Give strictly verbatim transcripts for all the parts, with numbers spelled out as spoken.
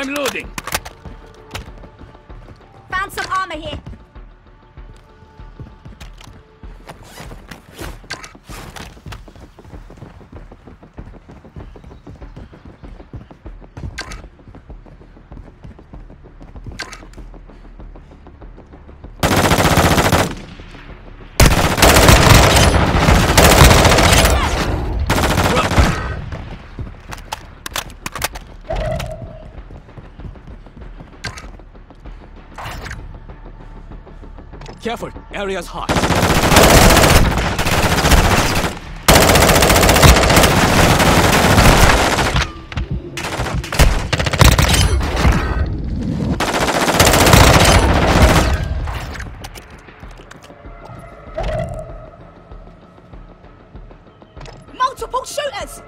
I'm loading. Found some armor here. Careful, area's hot. Multiple shooters!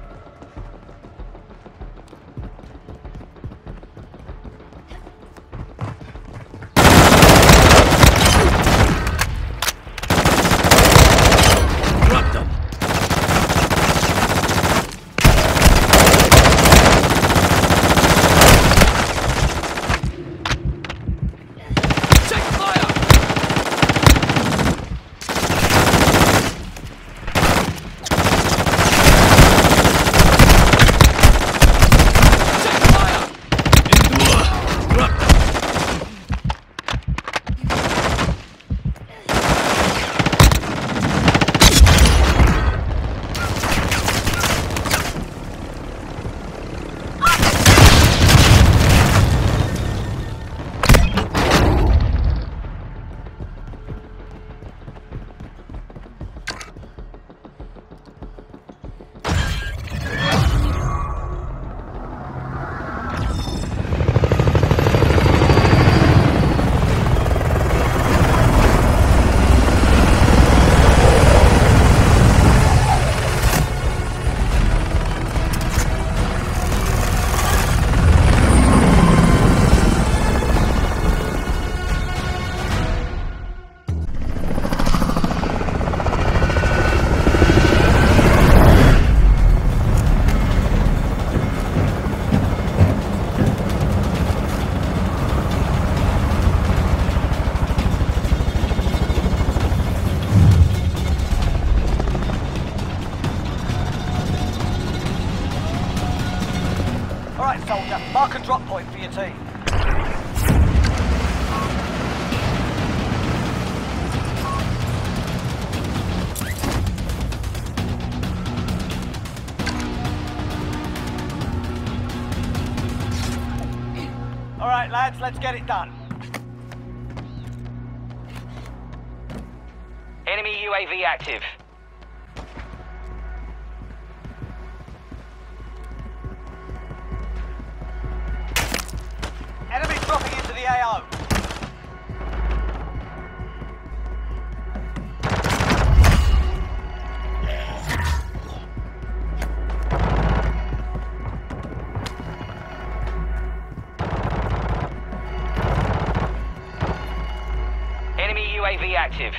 Soldier, mark and drop point for your team. All right, lads, let's get it done. Enemy U A V active. Enemy dropping into the A O. Enemy U A V active.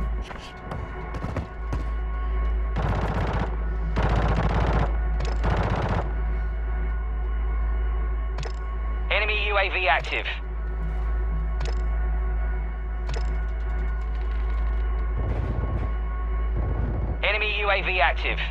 Enemy U A V active. Enemy U A V active.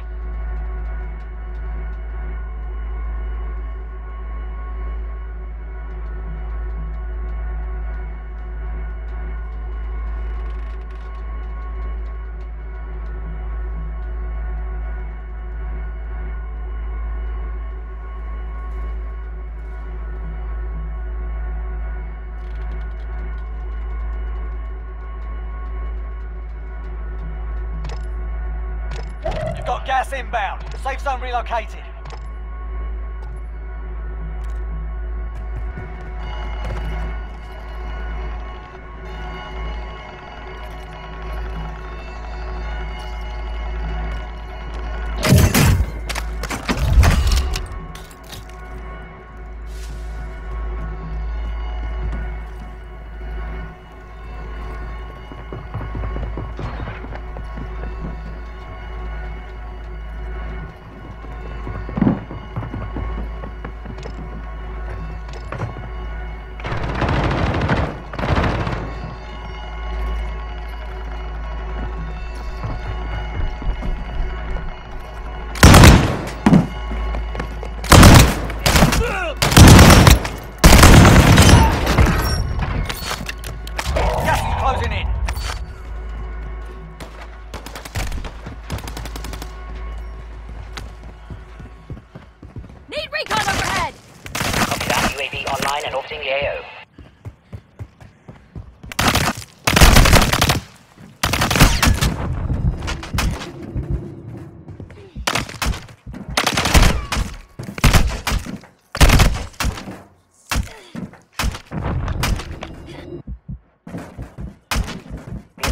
You've got gas inbound. Safe zone relocated.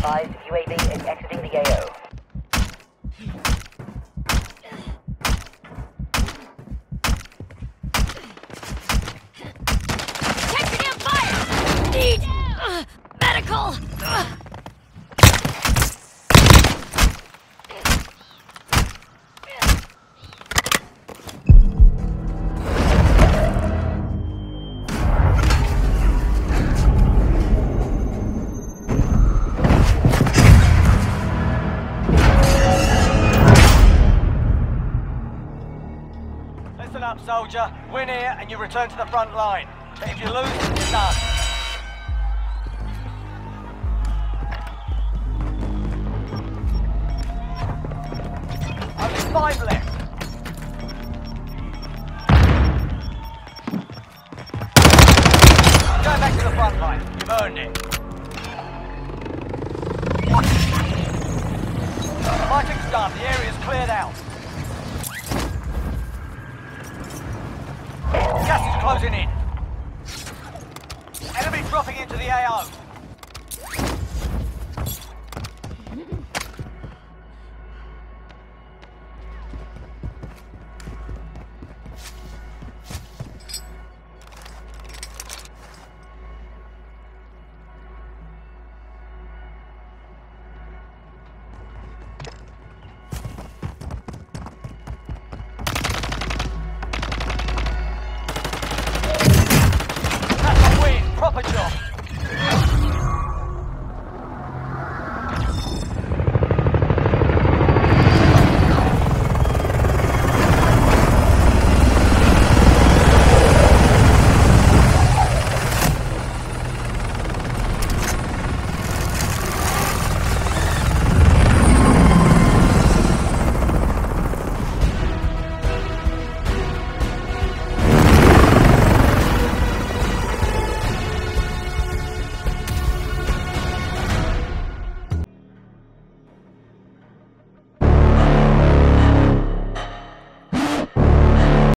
advised, U A V is exiting the A O. Taking in fire! Need uh, medical! Uh. Listen up, soldier. Win here and you return to the front line. But if you lose, you're done. Only five left.